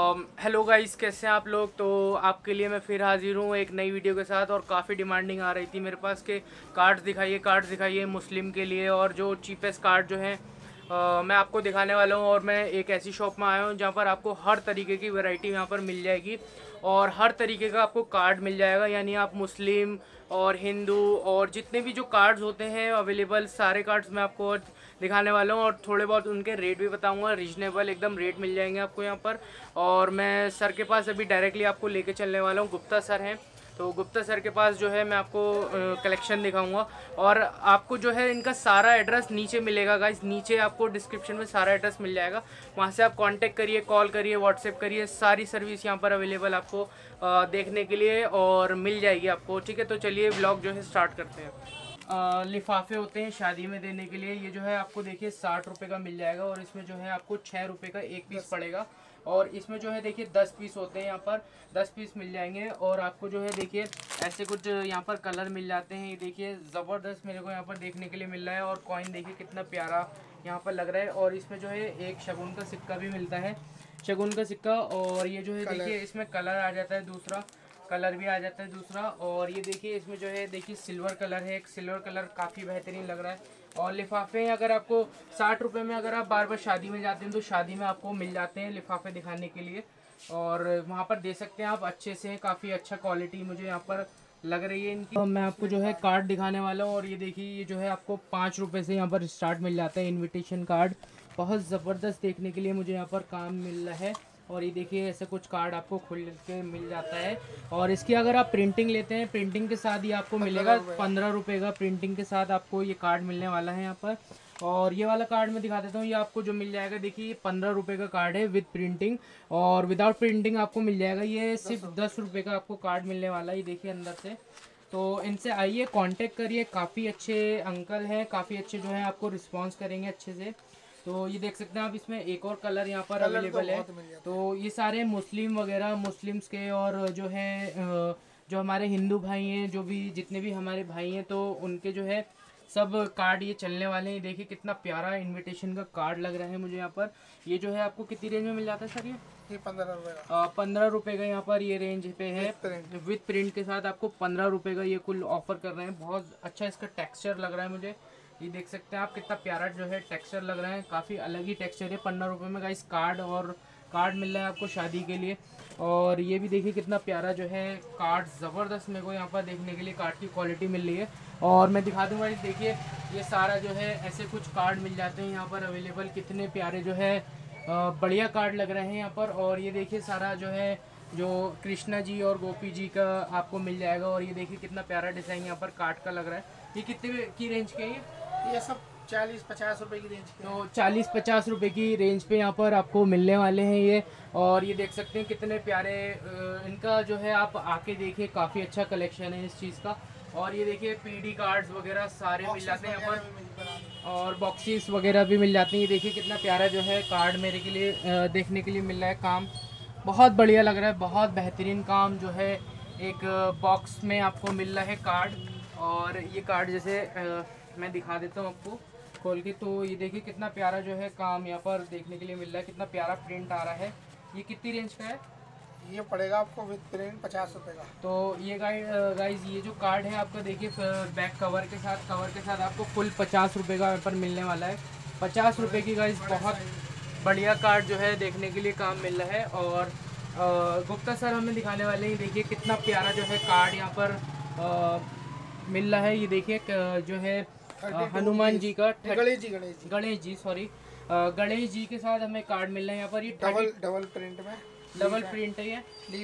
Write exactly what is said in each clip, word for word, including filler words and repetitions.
Hello guys, कैसे हैं आप लोग। तो आपके लिए मैं फिर हाजिर हूँ एक नई वीडियो के साथ। और काफ़ी डिमांडिंग आ रही थी मेरे पास के कार्ड्स दिखाइए कार्ड्स दिखाइए मुस्लिम के लिए, और जो चीपेस्ट कार्ड जो हैं अ, मैं आपको दिखाने वाला हूँ। और मैं एक ऐसी शॉप में आया हूँ जहाँ पर आपको हर तरीके की वैरायटी यहाँ पर मिल जाएगी और हर तरीके का आपको कार्ड मिल जाएगा। यानी आप मुस्लिम और हिंदू और जितने भी जो कार्ड्स होते हैं अवेलेबल, सारे कार्ड्स मैं आपको दिखाने वाला हूँ। और थोड़े बहुत उनके रेट भी बताऊँगा, रीजनेबल एकदम रेट मिल जाएंगे आपको यहाँ पर। और मैं सर के पास अभी डायरेक्टली आपको लेके चलने वाला हूँ। गुप्ता सर हैं, तो गुप्ता सर के पास जो है मैं आपको कलेक्शन दिखाऊंगा। और आपको जो है इनका सारा एड्रेस नीचे मिलेगा गाइस, नीचे आपको डिस्क्रिप्शन में सारा एड्रेस मिल जाएगा। वहाँ से आप कांटेक्ट करिए, कॉल करिए, व्हाट्सएप करिए, सारी सर्विस यहाँ पर अवेलेबल आपको अ, देखने के लिए और मिल जाएगी आपको। ठीक है, तो चलिए व्लॉग जो है स्टार्ट करते हैं। लिफाफे होते हैं शादी में देने के लिए, ये जो है आपको देखिए साठ रुपये का मिल जाएगा। और इसमें जो है आपको छः रुपये का एक पीस पड़ेगा। और इसमें जो है देखिए दस पीस होते हैं, यहाँ पर दस पीस मिल जाएंगे। और आपको जो है देखिए ऐसे कुछ यहाँ पर कलर मिल जाते हैं। ये देखिए ज़बरदस्त मेरे को यहाँ पर देखने के लिए मिल रहा है। और कॉइन देखिए कितना प्यारा यहाँ पर लग रहा है। और इसमें जो है एक शगुन का सिक्का भी मिलता है, शगुन का सिक्का। और ये जो है देखिए इसमें कलर आ जाता है, दूसरा कलर भी आ जाता है दूसरा। और ये देखिए इसमें जो है देखिए सिल्वर कलर है, एक सिल्वर कलर काफ़ी बेहतरीन लग रहा है। और लिफाफे अगर आपको साठ रुपये में, अगर आप बार बार शादी में जाते हैं तो शादी में आपको मिल जाते हैं लिफाफे दिखाने के लिए। और वहाँ पर दे सकते हैं आप अच्छे से, काफ़ी अच्छा क्वालिटी मुझे यहाँ पर लग रही है इनकी। तो मैं आपको जो है कार्ड दिखाने वाला हूँ। और ये देखिए ये जो है आपको पाँच रुपये से यहाँ पर स्टार्ट मिल जाता है इन्विटेशन कार्ड। बहुत ज़बरदस्त देखने के लिए मुझे यहाँ पर काम मिल रहा है। और ये देखिए ऐसे कुछ कार्ड आपको खुल के मिल जाता है। और इसकी अगर आप प्रिंटिंग लेते हैं, प्रिंटिंग के साथ ही आपको मिलेगा पंद्रह रुपये का, प्रिंटिंग के साथ आपको ये कार्ड मिलने वाला है यहाँ पर। और ये वाला कार्ड मैं दिखा देता हूँ, ये आपको जो मिल जाएगा देखिए पंद्रह रुपये का कार्ड है विद प्रिंटिंग। और विदाउट प्रिंटिंग आपको मिल जाएगा ये सिर्फ दस रुपये का आपको कार्ड मिलने वाला है। ये देखिए अंदर से। तो इनसे आइए, कांटेक्ट करिए, काफ़ी अच्छे अंकल हैं, काफ़ी अच्छे जो है आपको रिस्पॉन्स करेंगे अच्छे से। तो ये देख सकते हैं आप, इसमें एक और कलर यहाँ पर अवेलेबल है। तो ये सारे मुस्लिम वगैरह मुस्लिम्स के, और जो है जो हमारे हिंदू भाई हैं, जो भी जितने भी हमारे भाई हैं, तो उनके जो है सब कार्ड ये चलने वाले हैं। देखिए कितना प्यारा इनविटेशन का कार्ड लग रहा है मुझे यहाँ पर। ये जो है आपको कितनी रेंज में मिल जाता है सर? ये ये पंद्रह रुपये का पंद्रह रुपये का यहाँ पर ये रेंज पे है। विद प्रिंट के साथ आपको पंद्रह रुपये का ये कुल ऑफर कर रहे हैं। बहुत अच्छा इसका टेक्सचर लग रहा है मुझे। ये देख सकते हैं आप कितना प्यारा जो है टेक्सचर लग रहा है, काफ़ी अलग ही टेक्सचर है। पंद्रह रुपये में गाइस कार्ड और कार्ड मिल रहा है आपको शादी के लिए। और ये भी देखिए कितना प्यारा जो है कार्ड, ज़बरदस्त मेरे को यहाँ पर देखने के लिए कार्ड की क्वालिटी मिल रही है। और मैं दिखा दूँगा, देखिए ये सारा जो है ऐसे कुछ कार्ड मिल जाते हैं यहाँ पर अवेलेबल। कितने प्यारे जो है बढ़िया कार्ड लग रहे हैं यहाँ पर। और ये देखिए सारा जो है जो कृष्णा जी और गोपी जी का आपको मिल जाएगा। और ये देखिए कितना प्यारा डिज़ाइन यहाँ पर कार्ड का लग रहा है। ये कितने की रेंज के है? ये सब चालीस पचास रुपए की रेंज के। तो चालीस पचास रुपए की रेंज पे यहाँ पर आपको मिलने वाले हैं ये। और ये देख सकते हैं कितने प्यारे इनका जो है, आप आके देखिए, काफ़ी अच्छा कलेक्शन है इस चीज़ का। और ये देखिए पीडी कार्ड्स वगैरह सारे मिल जाते हैं यहाँ पर, और बॉक्सेस वगैरह भी मिल जाते हैं। ये देखिए कितना प्यारा जो है कार्ड मेरे के लिए देखने के लिए मिल रहा है। काम बहुत बढ़िया लग रहा है, बहुत बेहतरीन काम जो है एक बॉक्स में आपको मिल रहा है कार्ड। और ये कार्ड जैसे आ, मैं दिखा देता हूँ आपको खोल के। तो ये देखिए कितना प्यारा जो है काम यहाँ पर देखने के लिए मिल रहा है, कितना प्यारा प्रिंट आ रहा है। ये कितनी रेंज का है? ये पड़ेगा आपको विद प्रिंट पचास रुपये का। तो ये गाइड गाइज ये जो कार्ड है आपका देखिए बैक कवर के साथ, कवर के साथ आपको फुल पचास रुपये का यहाँ पर मिलने वाला है। पचास रुपये की गाइज बहुत बढ़िया कार्ड जो है देखने के लिए काम मिल रहा है। और गुप्ता सर हमें दिखाने वाले हैं, देखिए कितना प्यारा जो है कार्ड यहाँ पर आ, मिल रहा है। ये देखिए जो है हनुमान जी का, गणेश जी गणेश जी गणेश जी सॉरी गणेश जी के साथ हमें कार्ड मिल रहा है यहाँ पर। ये डबल डबल प्रिंट में डबल प्रिंट है ये।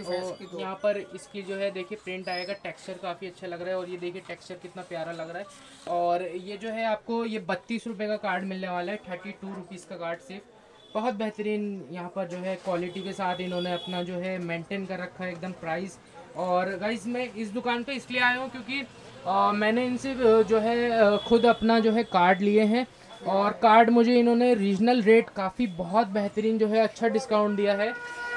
तो यहाँ पर इसकी जो है देखिए प्रिंट आएगा, टेक्सचर काफ़ी अच्छा लग रहा है। और ये देखिए टेक्सचर कितना प्यारा लग रहा है। और ये जो है आपको ये बत्तीस रुपये का कार्ड मिलने वाला है, थर्टी टू रुपीज़ का कार्ड सिर्फ। बहुत बेहतरीन यहाँ पर जो है क्वालिटी के साथ इन्होंने अपना जो है मेंटेन कर रखा है एकदम प्राइस। और गाइस मैं इस दुकान पे इसलिए आया हूँ क्योंकि आ, मैंने इनसे जो है खुद अपना जो है कार्ड लिए हैं। और कार्ड मुझे इन्होंने रीजनल रेट काफ़ी बहुत बेहतरीन जो है अच्छा डिस्काउंट दिया है।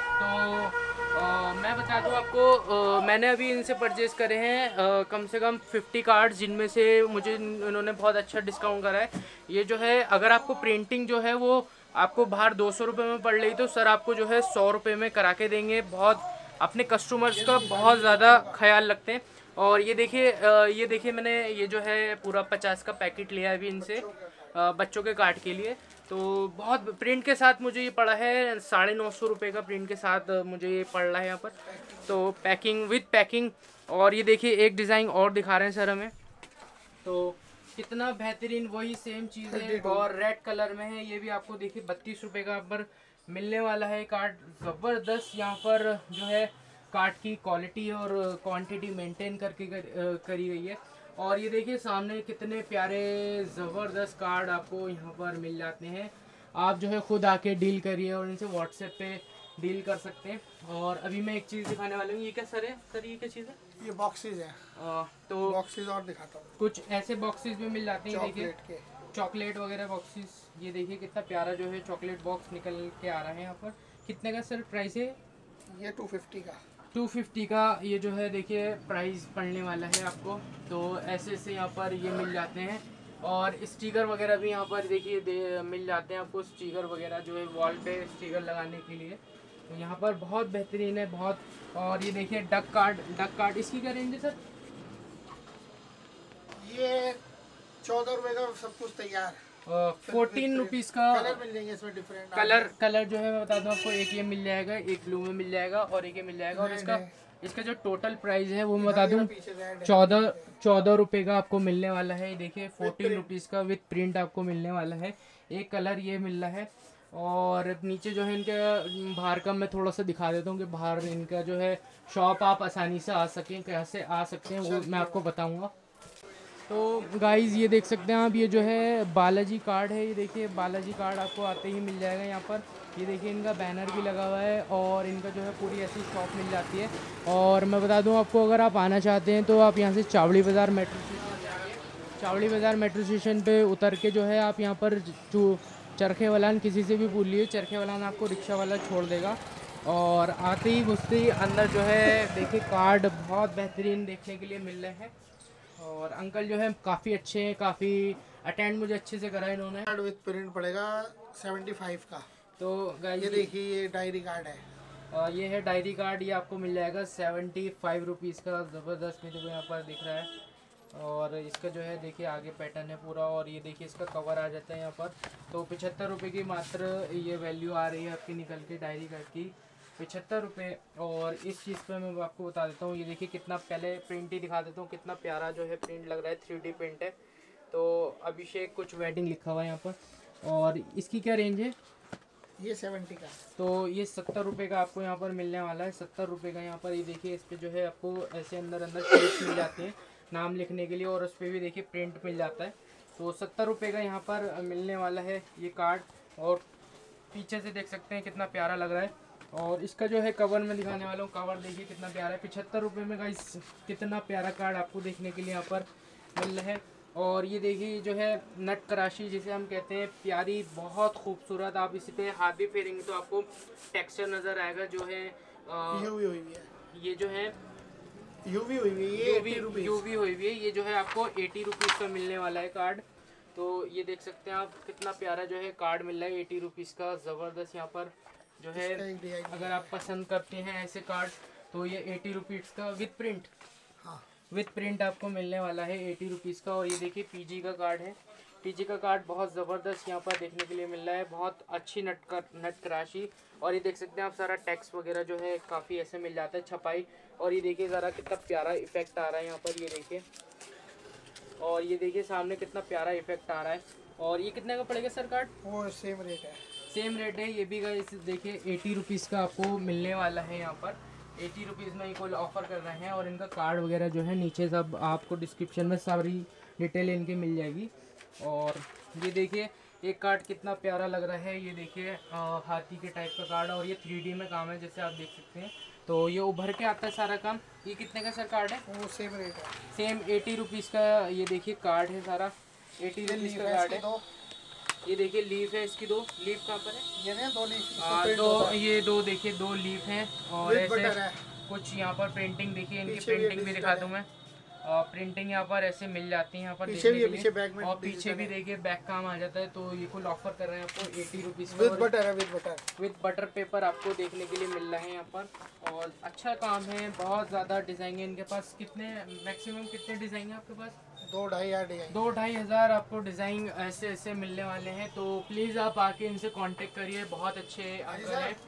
तो आ, मैं बता दूं आपको, आ, मैंने अभी इनसे परचेज़ करे हैं आ, कम से कम फिफ्टी कार्ड्स, जिनमें से मुझे इन्होंने बहुत अच्छा डिस्काउंट करा है। ये जो है अगर आपको प्रिंटिंग जो है वो आपको बाहर दो सौ रुपये में पड़ रही तो सर आपको जो है सौ रुपये में करा के देंगे। बहुत अपने कस्टमर्स का बहुत ज़्यादा ख्याल रखते हैं। और ये देखिए ये देखिए मैंने ये जो है पूरा पचास का पैकेट लिया है अभी इनसे बच्चों के कार्ड के लिए। तो बहुत प्रिंट के साथ मुझे ये पड़ा है साढ़े नौ सौ रुपये का प्रिंट के साथ मुझे ये पड़ रहा है यहाँ पर। तो पैकिंग विथ पैकिंग। और ये देखिए एक डिज़ाइन और दिखा रहे हैं सर हमें, तो कितना बेहतरीन वही सेम चीज़ है और रेड कलर में है। ये भी आपको देखिए बत्तीस रुपये का पर मिलने वाला है कार्ड। ज़बरदस्त यहाँ पर जो है कार्ड की क्वालिटी और क्वांटिटी मेंटेन करके कर, करी गई है। और ये देखिए सामने कितने प्यारे ज़बरदस्त कार्ड आपको यहाँ पर मिल जाते हैं। आप जो है खुद आके डील करिए और इनसे व्हाट्सएप पे डील कर सकते हैं। और अभी मैं एक चीज़ दिखाने वाला हूँ। ये क्या सर है? सर ये क्या चीज़ है? ये बॉक्सेस है। आ, तो बॉक्सेस और दिखाता हूँ। कुछ ऐसे बॉक्सेस भी मिल जाते हैं, देखिए चॉकलेट वगैरह बॉक्सेस। ये देखिए कितना प्यारा जो है चॉकलेट बॉक्स निकल के आ रहा है यहाँ पर। कितने का सर प्राइस है? ये टू फिफ्टी का टू फिफ्टी का ये जो है देखिए प्राइस पड़ने वाला है आपको। तो ऐसे ऐसे यहाँ पर ये मिल जाते हैं। और स्टिकर वगैरह भी यहाँ पर देखिए मिल जाते हैं आपको। स्टिकर वगैरह जो है वॉल पे स्टिकर लगाने के लिए तो यहाँ पर बहुत बेहतरीन है बहुत। और ये देखिए डक कार्ड डक कार्ड इसकी क्या रेंज है सर? ये चौदह रुपये का सब कुछ तैयार। फोर्टीन रुपीज़ का कलर मिल जाएंगे इसमें डिफरेंट कलर कलर जो है मैं बता दूं आपको। एक ये मिल जाएगा, एक ब्लू में मिल जाएगा और एक ये मिल जाएगा। और इसका इसका जो टोटल प्राइस है वो मैं बता दूं चौदह चौदह रुपये का आपको मिलने वाला है। देखिए फोर्टीन रुपीज़ का विथ प्रिंट आपको मिलने वाला है। एक कलर ये मिल रहा है। और नीचे जो है इनके बाहर का मैं थोड़ा सा दिखा देता हूँ कि बाहर इनका जो है शॉप आप आसानी से आ सकें, कैसे आ सकते हैं वो मैं आपको बताऊँगा। तो गाइज़ ये देख सकते हैं आप, ये जो है बालाजी कार्ड है। ये देखिए बालाजी कार्ड आपको आते ही मिल जाएगा यहाँ पर। ये देखिए इनका बैनर भी लगा हुआ है और इनका जो है पूरी ऐसी शॉप मिल जाती है। और मैं बता दूँ आपको, अगर आप आना चाहते हैं तो आप यहाँ से चावड़ी बाज़ार मेट्रो स्टेशन चावड़ी बाज़ार मेट्रो स्टेशन पे उतर के जो है आप यहाँ पर जो चरखे वालान किसी से भी पूछ लीजिए, चरखे वालान आपको रिक्शा वाला छोड़ देगा। और आते ही घुसते ही अंदर जो है देखिए कार्ड बहुत बेहतरीन देखने के लिए मिल रहे हैं। और अंकल जो है काफ़ी अच्छे हैं, काफ़ी अटेंड मुझे अच्छे से करा इन्होंने। कार्ड विद प्रिंट पड़ेगा सेवेंटी फाइव का। तो गाइस ये देखिए ये डायरी कार्ड है। और ये है डायरी कार्ड, ये आपको मिल जाएगा सेवेंटी फाइव रुपीज़ का। ज़बरदस्त मेरे को यहाँ पर दिख रहा है। और इसका जो है देखिए आगे पैटर्न है पूरा। और ये देखिए इसका कवर आ जाता है यहाँ पर। तो पचहत्तर रुपये की मात्र ये वैल्यू आ रही है आपकी निकल के डायरी कार्ड की, पचहत्तर रुपये। और इस चीज़ पे मैं आपको बता देता हूँ, ये देखिए कितना, पहले प्रिंट ही दिखा देता हूँ कितना प्यारा जो है प्रिंट लग रहा है। थ्री डी प्रिंट है। तो अभिषेक कुछ वेडिंग लिखा हुआ है यहाँ पर। और इसकी क्या रेंज है? ये सेवेंटी का। तो ये सत्तर रुपये का आपको यहाँ पर मिलने वाला है। सत्तर रुपये का यहाँ पर ये देखिए इस पर जो है आपको ऐसे अंदर अंदर शेप्स मिल जाते हैं नाम लिखने के लिए। और उस पर भी देखिए प्रिंट मिल जाता है। तो सत्तर रुपये का यहाँ पर मिलने वाला है ये कार्ड। और पीछे से देख सकते हैं कितना प्यारा लग रहा है। और इसका जो है कवर में दिखाने वाला हूँ, कवर देखिए कितना प्यारा है। पचहत्तर रुपये में गाइस कितना प्यारा कार्ड आपको देखने के लिए यहाँ पर मिल रहा है। और ये देखिए जो है नट कराशी जिसे हम कहते हैं, प्यारी बहुत खूबसूरत। आप इसी पे हाथ भी फेरेंगे तो आपको टेक्सचर नज़र आएगा जो है। आ, यूवी हुई है। ये जो है यूवी हुई है, ये यूवी यूवी हुई हुई है। ये जो है आपको अस्सी रुपीज़ का मिलने वाला है कार्ड। तो ये देख सकते हैं आप कितना प्यारा जो है कार्ड मिल रहा है अस्सी रुपीज़ का। ज़बरदस्त यहाँ पर जो है अगर आप पसंद करते हैं ऐसे कार्ड तो ये अस्सी रुपीज़ का विद प्रिंट, हाँ विद प्रिंट आपको मिलने वाला है अस्सी रुपीज़ का। और ये देखिए पीजी का कार्ड है। पीजी का कार्ड बहुत ज़बरदस्त यहाँ पर देखने के लिए मिल रहा है। बहुत अच्छी नट कर नट कराशी। और ये देख सकते हैं आप सारा टेक्स्ट वगैरह जो है काफ़ी ऐसे मिल जाता है छपाई। और ये देखिए ज़रा कितना प्यारा इफेक्ट आ रहा है यहाँ पर, ये देखिए। और ये देखिए सामने कितना प्यारा इफेक्ट आ रहा है। और ये कितने का पड़ेगा सर कार्ड? वो सेम रेट है, सेम रेट है। ये भी गाइस देखिए अस्सी रुपीज़ का आपको मिलने वाला है यहाँ पर। अस्सी रुपीज़ में ये कोई ऑफ़र कर रहे हैं। और इनका कार्ड वगैरह जो है नीचे सब आपको डिस्क्रिप्शन में सारी डिटेल इनकी मिल जाएगी। और ये देखिए एक कार्ड कितना प्यारा लग रहा है। ये देखिए हाथी के टाइप का कार्ड। और ये थ्री डी में काम है जैसे आप देख सकते हैं। तो ये उभर के आता है सारा काम। ये कितने का सर कार्ड है? वो सेम रेट है, सेम अस्सी रुपीज़ का ये देखिए कार्ड है सारा। अस्सी रुपीज़ का कार्ड है। ये देखिए लीफ है इसकी, दो लीफ कहाँ पर है? ये नहीं दो लीफ, आ, दो ये दो देखिए दो लीफ हैं। और ऐसे है। कुछ यहाँ पर प्रिंटिंग देखिए, इनकी प्रिंटिंग भी दिखा दूँ मैं। प्रिंटिंग यहाँ पर ऐसे मिल जाती है यहाँ पर पीछे देखने भी है, के लिए। पीछे बैक में और पीछे digital भी है। देखिए बैक काम आ जाता है। तो ये फुल ऑफर कर रहे हैं आपको एटी रुपीज़ विद बटर है, with butter. With butter paper आपको देखने के लिए मिल रहा है यहाँ पर। और अच्छा काम है, बहुत ज़्यादा डिज़ाइन है इनके पास। कितने मैक्सिमम कितने डिज़ाइन है आपके पास? दो ढाई यार डिजाइन। दो ढाई हज़ार आपको डिज़ाइन ऐसे ऐसे मिलने वाले हैं। तो प्लीज़ आप आके इनसे कांटेक्ट करिए, बहुत अच्छे अंकल हैं।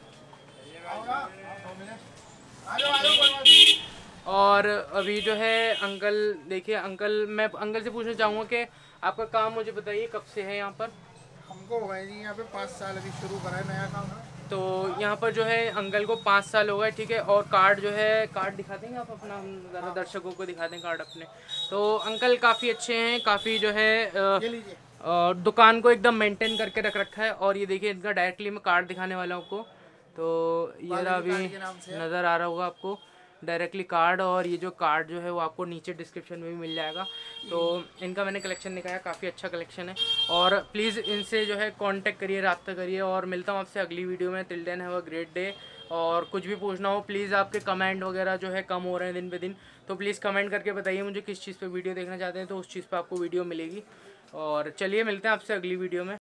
और अभी जो है अंकल देखिए, अंकल मैं अंकल से पूछना चाहूँगा कि आपका काम मुझे बताइए कब से है यहाँ पर? हमको हो गए जी यहाँ पे पाँच साल, अभी शुरू करा है नया काम है। तो यहाँ पर जो है अंकल को पाँच साल हो गए, ठीक है। और कार्ड जो है, कार्ड दिखा देंगे आप अपना, हम ज़रा दर्शकों को दिखा दें कार्ड अपने। तो अंकल काफ़ी अच्छे हैं, काफ़ी जो है अ, ये लीजिए। अ, दुकान को एकदम मेंटेन करके रख रखा है। और ये देखिए इनका डायरेक्टली मैं कार्ड दिखाने वाला हूँ आपको। तो ये रहा, अभी कार्ड के नाम से है। नज़र आ रहा होगा आपको डायरेक्टली कार्ड। और ये जो कार्ड जो है वो आपको नीचे डिस्क्रिप्शन में भी मिल जाएगा। तो इनका मैंने कलेक्शन दिखाया, काफ़ी अच्छा कलेक्शन है। और प्लीज़ इनसे जो है कांटेक्ट करिए, रब्ता करिए। और मिलता हूँ आपसे अगली वीडियो में। Till then have a great day. और कुछ भी पूछना हो प्लीज़, आपके कमेंट वगैरह जो है कम हो रहे हैं दिन पे दिन, तो प्लीज़ कमेंट करके बताइए मुझे किस चीज़ पे वीडियो देखना चाहते हैं, तो उस चीज़ पे आपको वीडियो मिलेगी। और चलिए मिलते हैं आपसे अगली वीडियो में।